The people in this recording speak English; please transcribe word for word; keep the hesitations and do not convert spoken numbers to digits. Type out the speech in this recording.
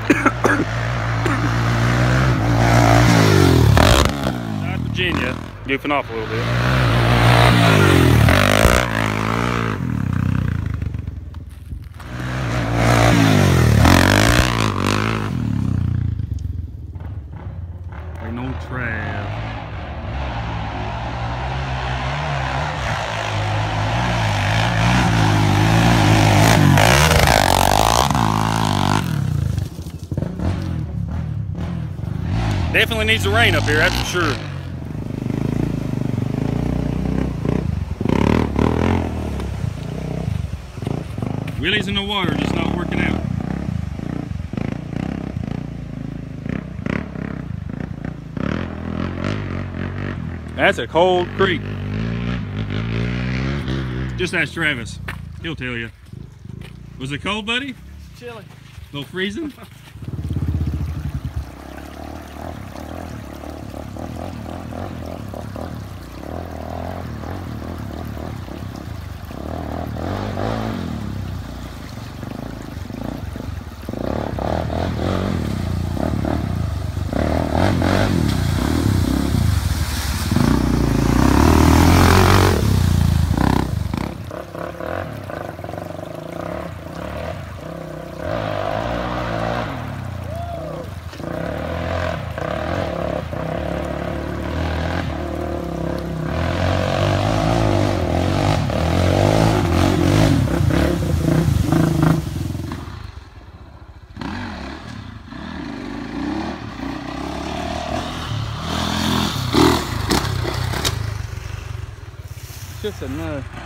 South Virginia, goofing off a little bit. Ain't no trav. Definitely needs to rain up here, that's for sure. Wheelies in the water just not working out. That's a cold creek. Just ask Travis. He'll tell you. Was it cold, buddy? Chilly. A little freezing? Just enough.